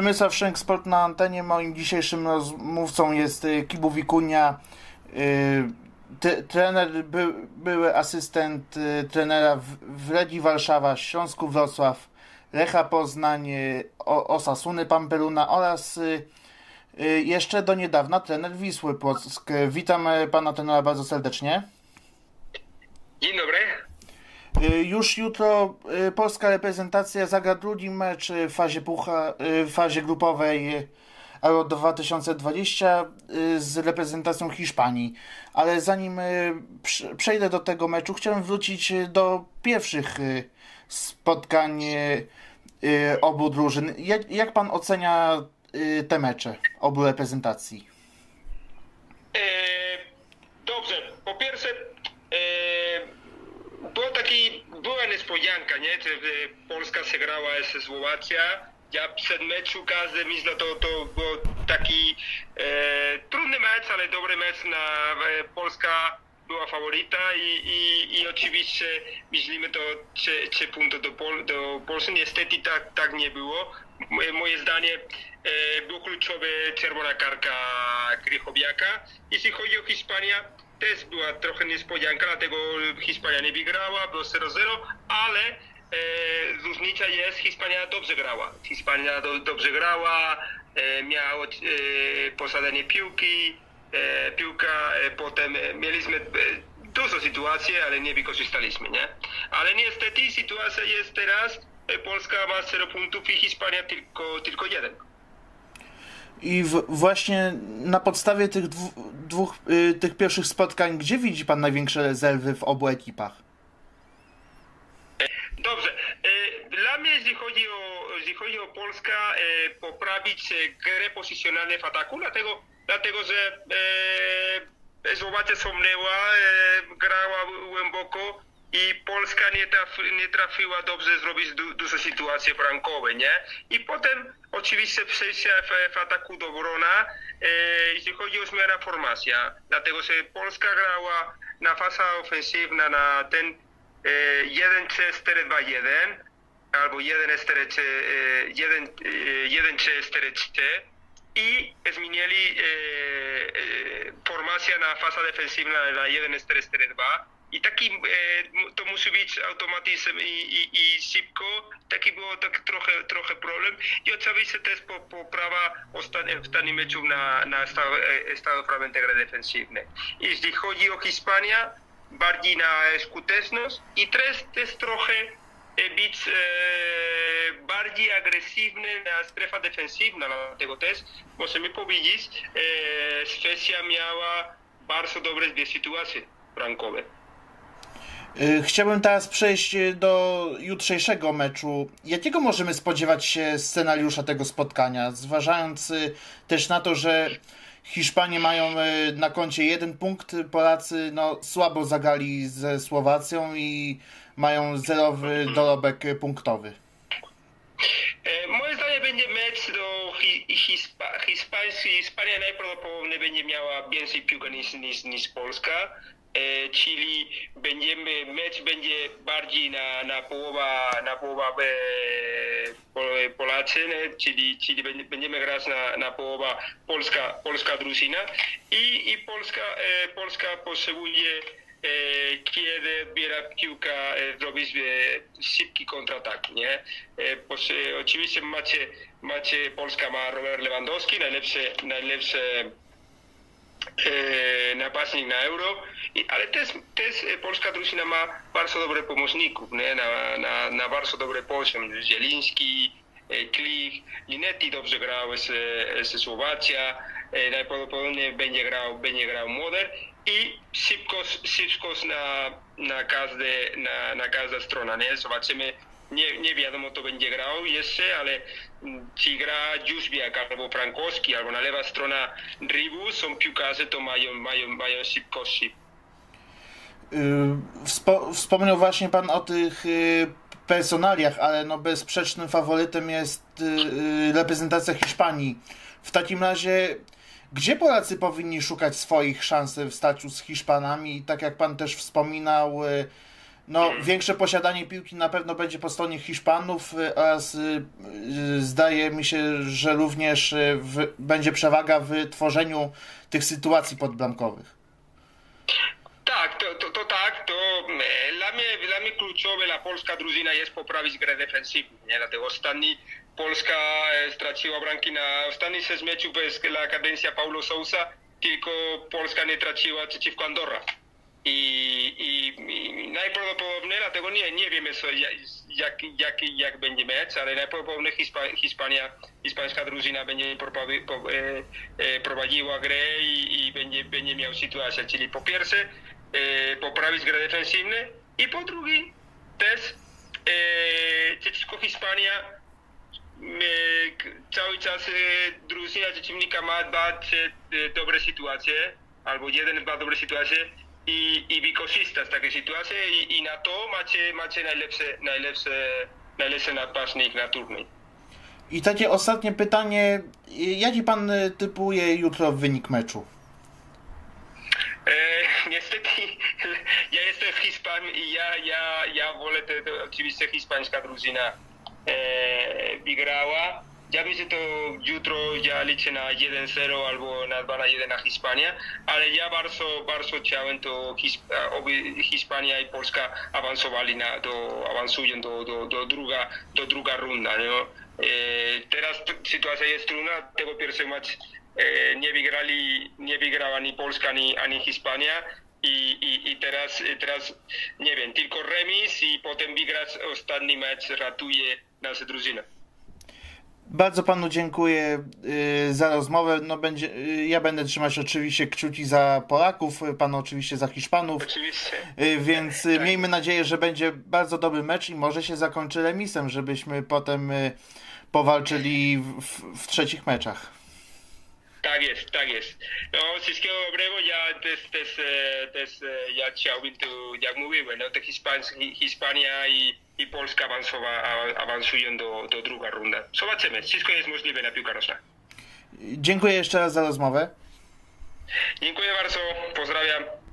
Przemysław Szenk, Sport na antenie. Moim dzisiejszym rozmówcą jest Kibu Wikunia, trener, były asystent trenera w Legii Warszawa, Śląsku Wrocław, Lecha Poznań, Osasuny Pampeluna oraz jeszcze do niedawna trener Wisły Płock. Witam pana trenera bardzo serdecznie. Dzień dobry. Już jutro polska reprezentacja zagra drugi mecz w fazie grupowej Euro 2020 z reprezentacją Hiszpanii. Ale zanim przejdę do tego meczu, chciałem wrócić do pierwszych spotkań obu drużyn. Jak pan ocenia te mecze obu reprezentacji? Dobrze. Po pierwsze, była niespodzianka, nie? Polska przegrała z Słowacją. Ja przed meczu każdy myślał, to był taki trudny mecz, ale dobry mecz. Polska była faworyta i oczywiście myślimy to 3 punkty do Polski. Niestety tak nie było. Moje zdanie było kluczowe czerwona kartka Krychowiaka. Jeśli chodzi o Hiszpanię, też była trochę niespodzianka, dlatego Hiszpania nie wygrała, było 0-0, ale różnica jest, Hiszpania dobrze grała. Hiszpania dobrze grała, miała posiadanie piłka, potem mieliśmy dużo sytuacji, ale nie wykorzystaliśmy, nie? Ale niestety sytuacja jest teraz, Polska ma 0 punktów i Hiszpania tylko 1. I właśnie na podstawie tych pierwszych spotkań, gdzie widzi pan największe rezerwy w obu ekipach? Dobrze. Dla mnie, jeśli chodzi o Polskę, poprawić grę pozycjonalną w ataku, dlatego że Słowacja somnęła, grała głęboko i Polska nie trafiła dobrze zrobić dużo sytuacji bramkowych, nie? I potem oczywiście przejście w ataku do obrona, jeśli chodzi o zmianę formacja, dlatego że Polska grała na faza ofensywna na ten 1-3-4-2-1 albo 1-3-4-3 i zmienili formację na faza defensywna na 1-4-4-2 i taki to musi być automatyzm i szybko, taki było trochę problem i oczywiście też poprawa w ostatnim meczu na stałe fragmenty gry defensywnej. Jeśli chodzi o Hiszpanię, bardziej na skuteczność i też trochę być bardziej agresywny na strefa defensywna, dlatego też możemy powiedzieć, Szwecja miała bardzo dobre 2 sytuacje bramkowe. Chciałbym teraz przejść do jutrzejszego meczu. Jakiego możemy spodziewać się scenariusza tego spotkania, zważając też na to, że Hiszpanie mają na koncie 1 punkt, Polacy słabo zagrali ze Słowacją i mają 0 dorobek punktowy. Moje zdanie będzie mecz do Hiszpania najprawdopodobniej będzie miała więcej piłki niż Polska. Czyli mecz będzie bardziej na połowę Polacy, czyli będziemy grać na połowę polska drużyna i Polska potrzebuje kiedy odbiera piłkę zrobić szybki kontratak, nie? Oczywiście Polska ma Robert Lewandowski, najlepszy napastnik na Euro, ale też polska drużyna ma bardzo dobrych pomocników, nie? Na bardzo dobry poziom. Zieliński, Klich, Linetti dobrze grał ze Słowacją, najprawdopodobniej będzie grał Moder i szybkość na każda strona, nie? Zobaczymy. Nie wiadomo, to będzie grał jeszcze, ale czy gra Jóźwiak albo Frankowski, albo na lewa strona Rybu, są piłkarze, to mają szybkości. Wspomniał właśnie pan o tych personaliach, ale bezsprzecznym faworytem jest reprezentacja Hiszpanii. W takim razie, gdzie Polacy powinni szukać swoich szans w starciu z Hiszpanami? Tak jak pan też wspominał, No, większe posiadanie piłki na pewno będzie po stronie Hiszpanów oraz zdaje mi się, że również będzie przewaga w tworzeniu tych sytuacji podbramkowych. Tak, to tak, to dla mnie kluczowe dla polska drużyna jest poprawić grę defensywną, nie? Dlatego Polska straciła bramki na ostatnich 6 meczów la kadencja Paulo Sousa, tylko Polska nie traciła przeciwko Andorra. I najprawdopodobniej, dlatego nie wiemy jak będzie mecz, ale najprawdopodobniej hiszpańska drużyna będzie prowadziła grę i będzie miał sytuację, czyli po pierwsze poprawić grę defensywną i po drugie też przeciwko Hiszpania cały czas drużyna przeciwnika ma dobre sytuacje albo dwa dobre sytuacje i wykorzystać takie sytuacje i na to macie najlepszy napastnik na turniej. I takie ostatnie pytanie, jaki pan typuje jutro wynik meczu? Niestety ja jestem w Hiszpanii i ja wolę oczywiście hiszpańska drużyna wygrała. Ja myślę, że to jutro ja liczę na 1-0 albo na 2-1 na Hiszpanię, ale ja bardzo chciałem, to Hiszpania i Polska awansują do druga runda. No. Teraz sytuacja jest trudna, tego pierwszy mecz nie wygrała ani Polska, ani Hiszpania i teraz nie wiem, tylko remis i potem wygrać ostatni mecz ratuje naszą drużynę. Bardzo panu dziękuję za rozmowę. No ja będę trzymać oczywiście kciuki za Polaków, pan oczywiście za Hiszpanów. Oczywiście. Więc tak. Miejmy nadzieję, że będzie bardzo dobry mecz i może się zakończy remisem, żebyśmy potem powalczyli w trzecich meczach. Tak jest. No, wszystkiego dobrego. Ja też ja chciałbym tu, jak mówiłem, no, to Hiszpania i Polska awansują do druga runda. Zobaczymy. Wszystko jest możliwe na piłka nożna. Dziękuję jeszcze raz za rozmowę. Dziękuję bardzo. Pozdrawiam.